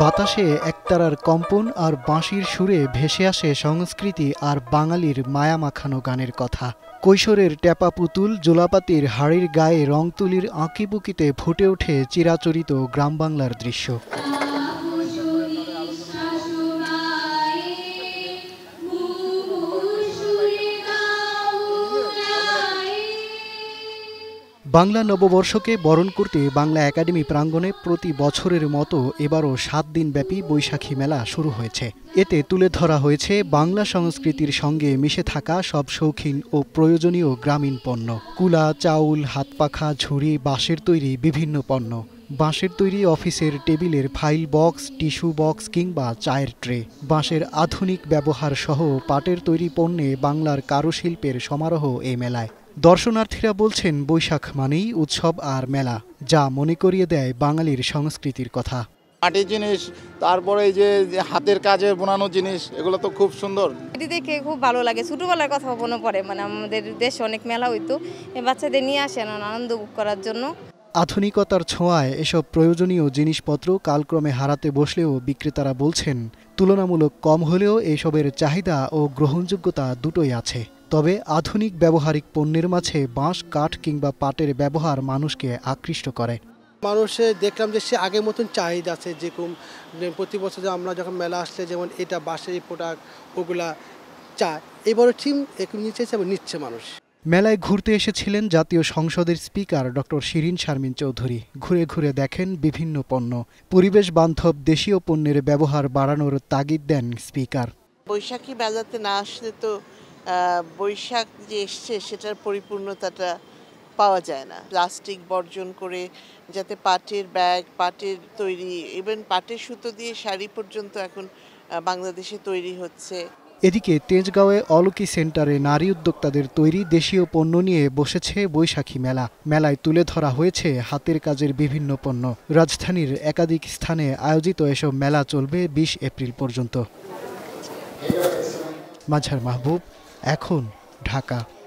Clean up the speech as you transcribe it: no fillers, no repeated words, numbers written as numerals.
বাতাসে একতারার কম্পন আর বাঁশির সুরে ভেসে আসে সংস্কৃতি আর বাঙালির মায়া মাখানো গানের কথা। কৈশোরের ট্যাপা পুতুল জোলাপাতির হাড়ির গায়ে রং তুলির আঁকিবুকিতে ফুটে ওঠে চিরাচরিত গ্রাম বাংলার দৃশ্য। বাংলা নববর্ষকে বরণ করতে বাংলা একাডেমি প্রাঙ্গণে প্রতি বছরের মতো এবারও ৭ দিনব্যাপী বৈশাখী মেলা শুরু হয়েছে। এতে তুলে ধরা হয়েছে বাংলা সংস্কৃতির সঙ্গে মিশে থাকা সব শৌখিন ও প্রয়োজনীয় গ্রামীণ পণ্য। কুলা, চাউল, হাতপাখা, ঝুড়ি, বাঁশের তৈরি বিভিন্ন পণ্য। বাঁশের তৈরি অফিসের টেবিলের ফাইল বক্স, টিস্যু বক্স কিংবা চায়ের ট্রে। বাঁশের আধুনিক ব্যবহার সহ পাটের তৈরি পণ্যে বাংলার কারুশিল্পের সমারোহ এই মেলায়। দর্শনার্থীরা বলছেন বৈশাখ মানেই উৎসব আর মেলা, যা মনে করিয়ে দেয় বাঙালির সংস্কৃতির কথা। মাটির জিনিস, তারপরে এই যে হাতের কাজে বোনানো জিনিস, এগুলো তো খুব সুন্দর। এটি দেখে খুব ভালো লাগে, ছোটবেলার কথা মনে পড়ে। আমাদের দেশে অনেক মেলা হইতো, বাচ্চাদের নিয়ে আসেন আনন্দ করার জন্য। আধুনিকতার ছোঁয়ায় এসব প্রয়োজনীয় জিনিসপত্র কালক্রমে হারাতে বসলেও বিক্রেতারা বলছেন তুলনামূলক কম হলেও এসবের চাহিদা ও গ্রহণযোগ্যতা দুটোই আছে। তবে আধুনিক ব্যবহারিক পণ্যের মাঝে বাঁশ, কাঠ কিংবা পাটের ব্যবহার মানুষকে আকৃষ্ট করে। মানুষে দেখলাম যে সে আগের মতন চাহিদা আছে, যেরকম প্রতি বছর আমরা যখন মেলা আসছে যেমন এটা বাঁশের প্রোডাক্ট ওগুলা চায়, এবারও ঠিক এখন নিচ্ছে মানুষ। মেলায় ঘুরতে এসেছিলেন জাতীয় সংসদের স্পিকার ডক্টর শিরিন শারমিন চৌধুরী। ঘুরে ঘুরে দেখেন বিভিন্ন পণ্য। পরিবেশ বান্ধব দেশীয় পণ্যের ব্যবহার বাড়ানোর তাগিদ দেন স্পিকার। বৈশাখী মেলাতে না আসলে তো বৈশাখ যে এসছে সেটার পরিপূর্ণতাটা পাওয়া যায় না। প্লাস্টিক বর্জন করে যাতে পাটের ব্যাগ, পাটের তৈরি, ইভেন পাটের সুতো দিয়ে শাড়ি পর্যন্ত এখন বাংলাদেশে তৈরি হচ্ছে। এদিকে তেজগাঁওয়ে অলকি সেন্টারে নারী উদ্যোক্তাদের তৈরি দেশীয় পণ্য নিয়ে বসেছে বৈশাখী মেলা। মেলায় তুলে ধরা হয়েছে হাতের কাজের বিভিন্ন পণ্য। রাজধানীর একাধিক স্থানে আয়োজিত এসব মেলা চলবে ২০ এপ্রিল পর্যন্ত। মাঝার মাহবুব, এখন, ঢাকা।